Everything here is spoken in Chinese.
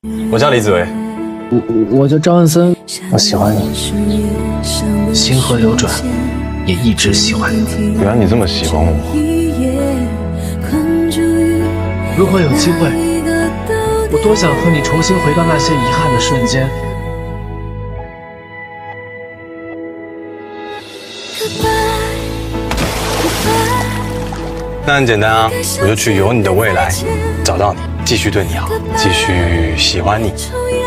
我叫李子维， 我叫张万森，我喜欢你，星河流转，也一直喜欢你。 原来你这么喜欢我。 如果有机会，我多想和你重新回到那些遗憾的瞬间。 那很简单啊，我就去有你的未来找到你，继续对你好，继续喜欢你。